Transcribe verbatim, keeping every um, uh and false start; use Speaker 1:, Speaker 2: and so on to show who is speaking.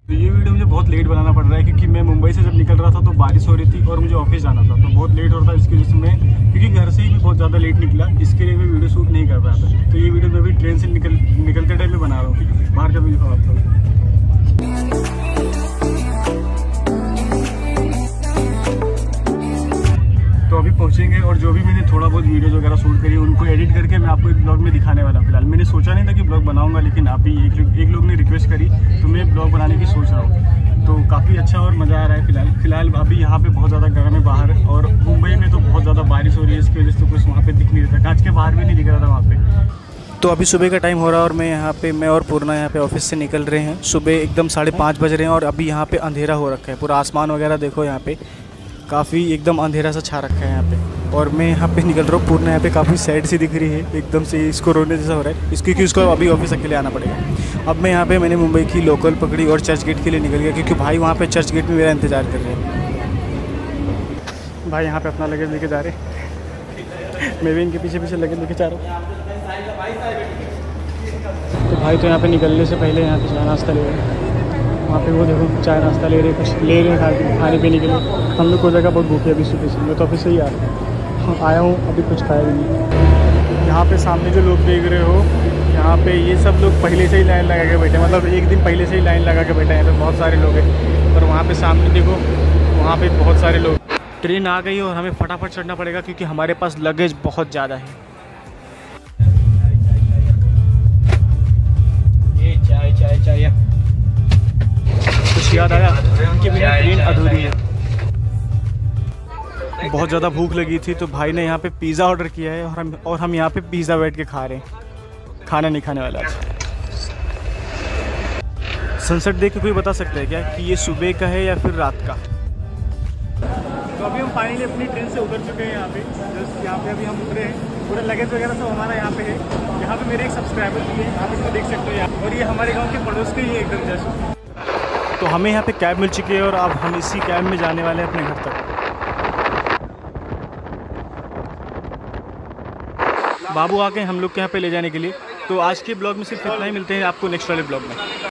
Speaker 1: तो ये वीडियो मुझे बहुत लेट बनाना पड़ रहा है क्योंकि मैं मुंबई से जब निकल रहा था तो बारिश हो रही थी और मुझे ऑफिस जाना था, तो बहुत लेट हो रहा था। इसकी वजह से मैं क्योंकि घर से ही मैं बहुत ज़्यादा लेट निकला, इसके लिए मैं वीडियो शूट नहीं कर पाया था। तो ये वीडियो मैं भी ट्रेन से निकल निकलते टाइम में बना रहा हूँ, बाहर का भी खराब था। तो अभी पहुंचेंगे और जो भी मैंने थोड़ा बहुत वीडियोस वगैरह शूट करी उनको एडिट करके मैं आपको एक ब्लॉग में दिखाने वाला हूँ। फिलहाल मैंने सोचा नहीं था कि ब्लॉग बनाऊंगा, लेकिन अभी एक एक लोग ने रिक्वेस्ट करी तो मैं ब्लॉग बनाने की सोच रहा हूँ। तो काफ़ी अच्छा और मज़ा आ रहा है। फिलहाल फिलहाल अभी यहाँ पे बहुत ज़्यादा गर्म है बाहर, और मुंबई में तो बहुत ज़्यादा बारिश हो रही है, इसकी वजह से तो कुछ वहाँ पर दिख नहीं रहा था, कांच के बाहर भी नहीं दिख रहा था वहाँ पर।
Speaker 2: तो अभी सुबह का टाइम हो रहा है और मैं यहाँ पे मैं और पूर्णा यहाँ पे ऑफिस से निकल रहे हैं। सुबह एकदम साढ़े पाँच बज रहे हैं और अभी यहाँ पे अंधेरा हो रखा है, पूरा आसमान वगैरह देखो यहाँ पे काफ़ी एकदम अंधेरा सा छा रखा है यहाँ पे। और मैं यहाँ पे निकल रहा हूँ, पूर्णा यहाँ पे काफ़ी सैड सी दिख रही है, एकदम से इसको रोने जैसा हो रहा है इसकी, क्योंकि उसको अभी ऑफिस अकेले आना पड़ेगा। अब मैं यहाँ पे मैंने मुंबई की लोकल पकड़ी और चर्च गेट के लिए निकल गया, क्योंकि भाई वहाँ पे चर्च गेट में मेरा इंतज़ार कर रहे हैं। भाई यहाँ पे अपना लगेज लेके जा रहे हैं, मैं भी इनके पीछे पीछे लगेज लेके जा रहा हूँ। तो भाई तो यहाँ पे निकलने से पहले यहाँ पे चाय नाश्ता ले रहे हैं, वहाँ पे वो देखो चाय नाश्ता ले रहे हैं, कुछ ले रहे हैं खाने खाने पीने के लिए। हम लोग को जगह बहुत भूखे अभी सुबह से, मैं तो ऑफिस से ही आ रहा हूँ आया हूँ, अभी कुछ खाया भी नहीं। यहाँ पे सामने जो लोग देख रहे हो, यहाँ पे ये सब लोग पहले से ही लाइन लगा के बैठे, मतलब एक दिन पहले से ही लाइन लगा के बैठे हैं। तो बहुत सारे लोग हैं, और वहाँ पे सामने देखो वहाँ पे बहुत सारे लोग। ट्रेन आ गई और हमें फटाफट चढ़ना पड़ेगा क्योंकि हमारे पास लगेज बहुत ज़्यादा है। ये चाय चाय चाय कुछ याद आया, इनके बिना ट्रेन अधूरी है। बहुत ज़्यादा भूख लगी थी तो भाई ने यहाँ पे पिज़्ज़ा ऑर्डर किया है, और हम और हम यहाँ पे पिज़्ज़ा बैठ के खा रहे हैं। खाना नहीं खाने वाला आज। सनसेट देख के कोई बता सकता है क्या कि ये सुबह का है या फिर रात का? तो अभी हम फाइनली अपनी ट्रेन से उतर चुके हैं। यहाँ पे जस्ट यहाँ पे अभी हम उतरे हैं, पूरा लगेज वगैरह सब हमारा यहाँ पे है। यहाँ पे मेरे एक सब्सक्राइबर भी है, आप इसको देख सकते हो यहाँ, और ये हमारे गाँव के पड़ोस के ही है एकदम जस्ट। तो हमें यहाँ पे कैब मिल चुकी है और अब हम इसी कैब में जाने वाले हैं अपने घर तक। बाबू आ गए हम लोग के यहाँ पे ले जाने के लिए। तो आज के ब्लॉग में सिर्फ इतना ही, मिलते हैं आपको नेक्स्ट वाले ब्लॉग में।